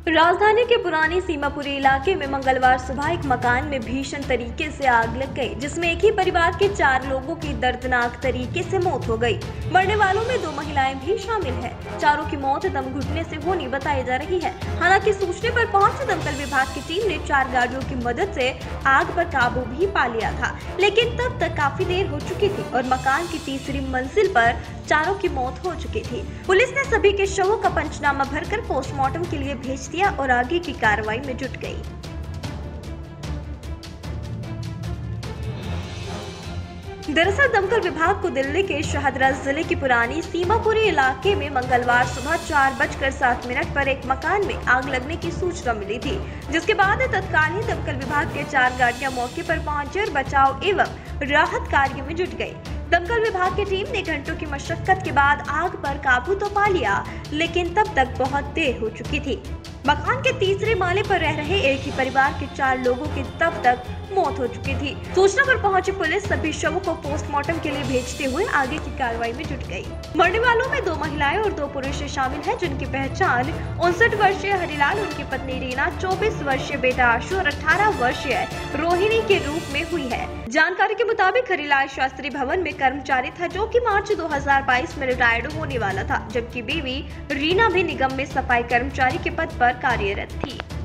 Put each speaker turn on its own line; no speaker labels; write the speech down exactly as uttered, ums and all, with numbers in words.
राजधानी के पुरानी सीमापुरी इलाके में मंगलवार सुबह एक मकान में भीषण तरीके से आग लग गई, जिसमें एक ही परिवार के चार लोगों की दर्दनाक तरीके से मौत हो गई। मरने वालों में दो महिलाएं भी शामिल हैं। चारों की मौत दम घुटने से होनी बताई जा रही है। हालांकि सूचने पर पहुंची दमकल विभाग की टीम ने चार गाड़ियों की मदद से आग पर काबू भी पा लिया था, लेकिन तब तक काफी देर हो चुकी थी और मकान की तीसरी मंजिल पर चारों की मौत हो चुकी थी। पुलिस ने सभी के शवों का पंचनामा भरकर पोस्टमार्टम के लिए भेज दिया और आगे की कार्रवाई में जुट गई। दरअसल दमकल विभाग को दिल्ली के शाहदरा जिले की पुरानी सीमापुरी इलाके में मंगलवार सुबह चार बजकर सात मिनट पर एक मकान में आग लगने की सूचना मिली थी, जिसके बाद तत्कालीन दमकल विभाग के चार गाड़ियां मौके पर पहुंची और बचाव एवं राहत कार्य में जुट गई। दमकल विभाग की टीम ने घंटों की मशक्कत के बाद आग पर काबू तो पा लिया, लेकिन तब तक बहुत देर हो चुकी थी। मकान के तीसरे माले पर रह रहे एक ही परिवार के चार लोगों की तब तक मौत हो चुकी थी। सूचना पर पहुंची पुलिस सभी शवों को पोस्टमार्टम के लिए भेजते हुए आगे की कार्रवाई में जुट गई। मरने वालों में दो महिलाएं और दो पुरुष शामिल हैं, जिनकी पहचान उनसठ वर्षीय हरिलाल, उनकी पत्नी रीना, चौबीस वर्षीय बेटा आशु और अठारह वर्षीय रोहिणी के रूप में हुई है। जानकारी के मुताबिक हरिलाल शास्त्री भवन में कर्मचारी था, जो कि मार्च दो हज़ार बाईस में रिटायर्ड होने वाला था, जबकि बीवी रीना भी निगम में सफाई कर्मचारी के पद पर कार्यरत थी।